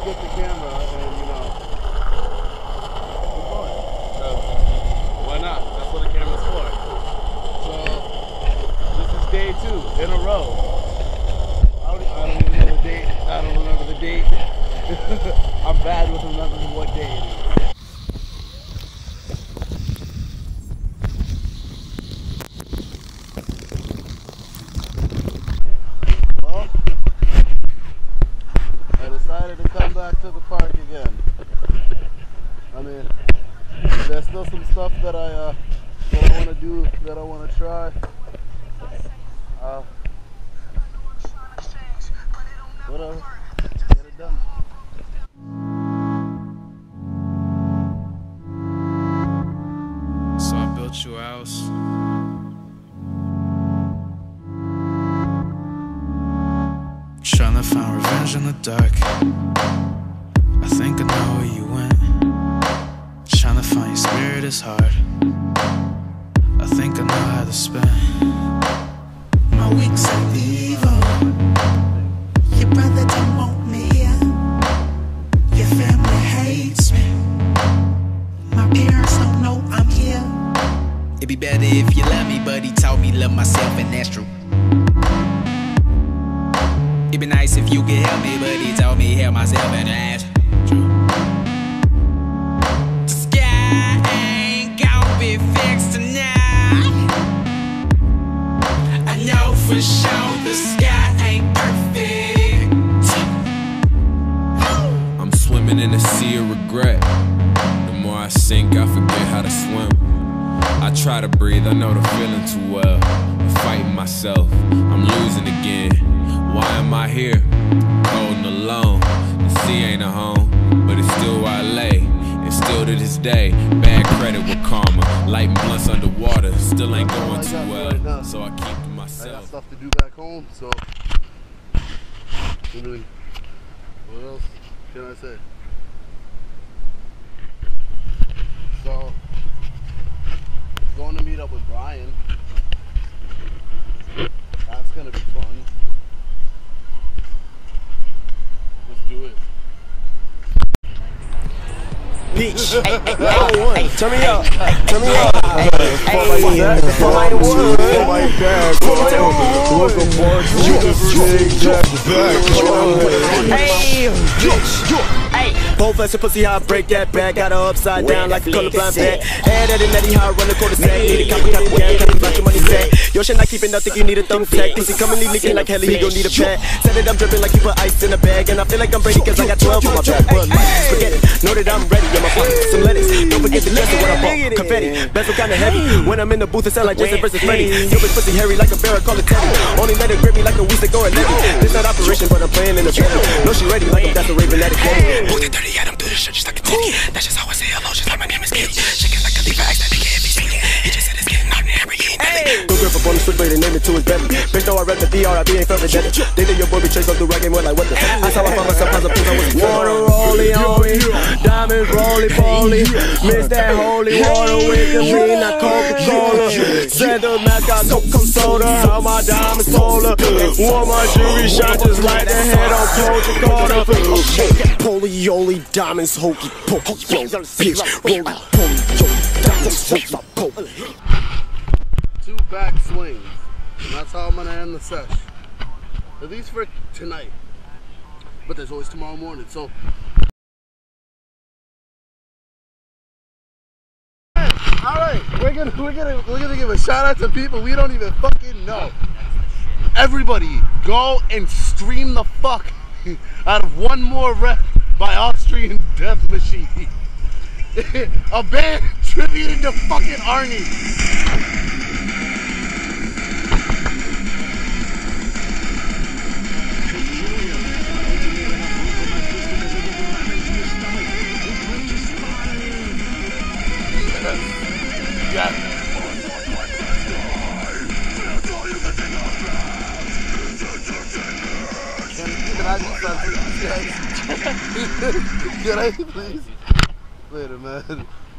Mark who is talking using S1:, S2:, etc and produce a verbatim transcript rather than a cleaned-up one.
S1: get the camera and, you know, record. So, why not? That's what the camera's for. So, this is day two in a row. I don't, I don't even know the date. I don't remember the date. I'm bad with remembering what day it is. To come back to the park again. I mean, there's still some stuff that I uh, that I want to do, that I want to try. Uh, whatever, get it done.
S2: So I built you a house. Tryna find revenge in the dark. I think I know where you went. Tryna find your spirit is hard. I think I know how to spend my weeks of evil.
S3: Your brother don't want me here. Your family hates me. My parents don't know I'm here.
S4: It'd be better if you love me, but he taught me love myself, and that's true. It'd be nice if you could help me, but he told me help myself, and that's true. The sky ain't gonna be fixed tonight. I know for sure the sky ain't perfect.
S5: I'm swimming in a sea of regret. The more I sink, I forget how to swim. I try to breathe, I know the feeling too well. I'm fighting myself, I'm losing again. Why am I here, cold and alone? The sea ain't a home, but it's still where I lay. And still to this day, bad credit with karma. Lighting blunts underwater, still ain't going too well. So I keep to myself.
S1: I got stuff to do back home, so I mean, what else can I say? So, going to meet up with Brian. That's gonna be fun. Let's do it.
S6: Peach. Hey, hey, hey, turn me up. Turn me up. For my dad. For my wood. For my dad. Welcome board. Hey. Hey. Both us a pussy how I break that back. Got her upside down like a colorblind bat. Head at a netty how I run the quarter sack. Need a copy, copy, gang. Copy about your money sack. Yo, shit not keeping up. Think you need a thumbtack. Pussy coming leaking like hell. He gon' need a pad. Set it up dripping like you put ice in a bag. And I feel like I'm Brady cause I got twelve on my back. But like, forget it. Know that I'm ready. I'm a pocket some lettuce. Don't forget the guess of what I bought. Confetti. Bezel kinda heavy. When I'm in the booth, it sound like Jason versus Freddy. Yo, bitch pussy hairy like a bear. Call it Teddy. Only let it grip me like a week ago at eleven. This not operation, but I'm playing in the bed. No, she ready like I'm that's a raven at a game. Both at thirty, I don't do this shit just like a titty. That's just how I say hello, just like my name is Kitty. Shaking like a leaf, I ask that nigga if he's singing. He just said it's getting hot in every game. Go grip up on the switchblade and name it to his belly. Bitch, know I rep the D R I B ain't forever dead. They did your boy be chased up the rag game, like what the? That's how I found myself as a piece I was water rolling on me. Diamonds roly poly. Mix that holy water with the lean, not Coca-Cola. Said the mask got Coca soda. How my diamonds polar. Wore my jewelry shot just like the head on Coca-Cola. Polyoly diamonds hokey pokey. Bitch, roly polyoly diamonds hokey pokey.
S1: Two back swings, and that's how I'm gonna end the sesh. At least for tonight. But there's always tomorrow morning, so. Alright, we're gonna we're gonna we're gonna give a shout out to people we don't even fucking know. Everybody, go and stream the fuck out of One More Rep by Austrian Death Machine. A band tributed to fucking Arnie. Yeah. Can, can I do something? Can I, can I please? Later, man.